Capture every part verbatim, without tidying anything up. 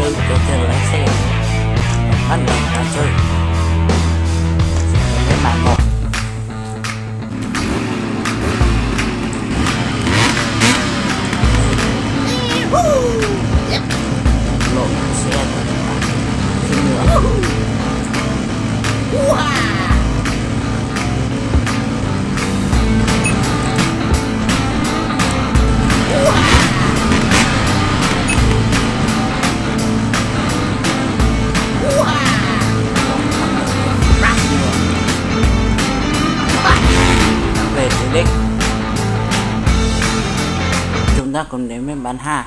lên cho chơi lái xe bắt đầu ta chơi với bạn một lộ xe xin nữa về tới đích chúng ta cùng đến với bán hai.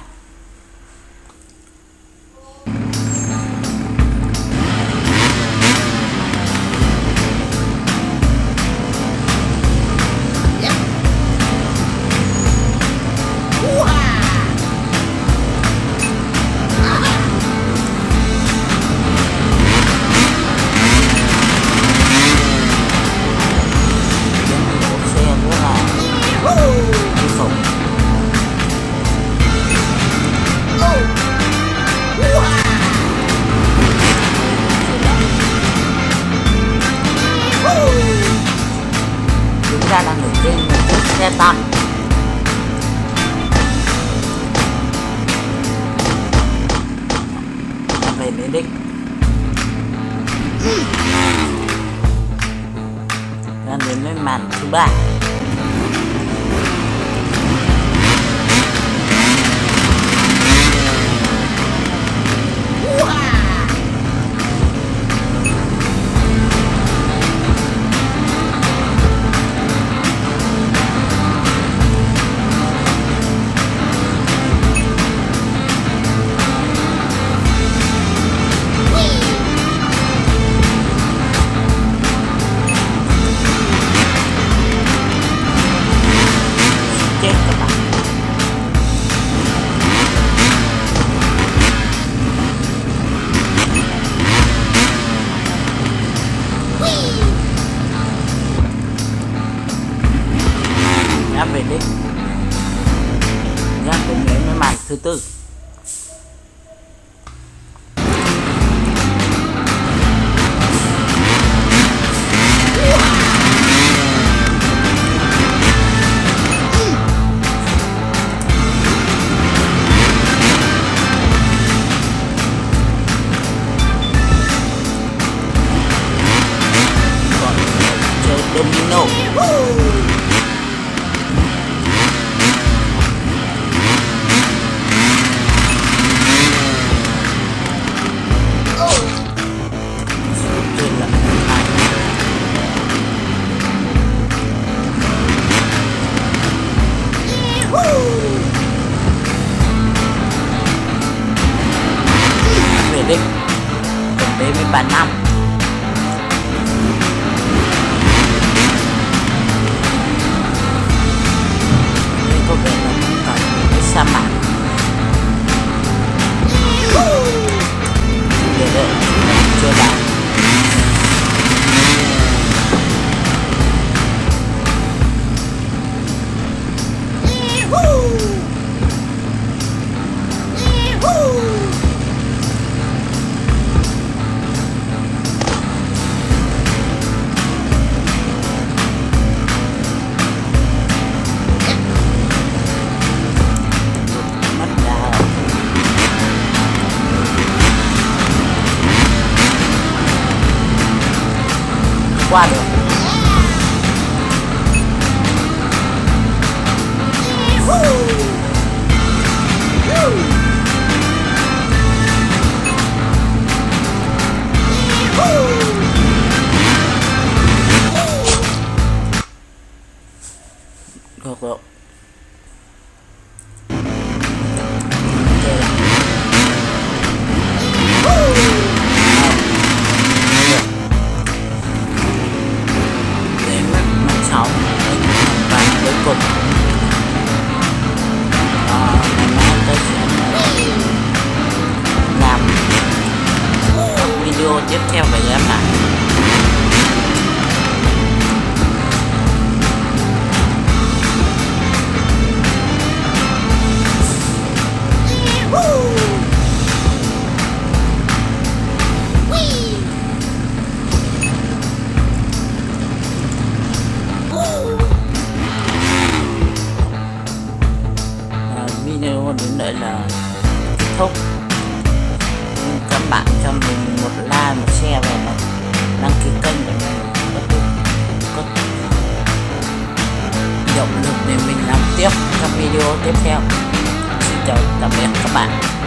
Ra đang ở trên một chiếc xe tăng về đến đích đang đến với màn thứ ba. Về đích ra cùng đến với màn thứ tư. Còn chơi domino về đích cùng đến với bàn năm. Đây có vẻ là cũng có cái sa mạc để đợi chưa đạt. Qua được được rồi. Cùng à, tôi sẽ làm video tiếp theo về em này. thúc. Các bạn cho mình một like, một share và một đăng ký kênh để mình có, có động lực để mình làm tiếp các video tiếp theo. Xin chào tạm biệt các bạn.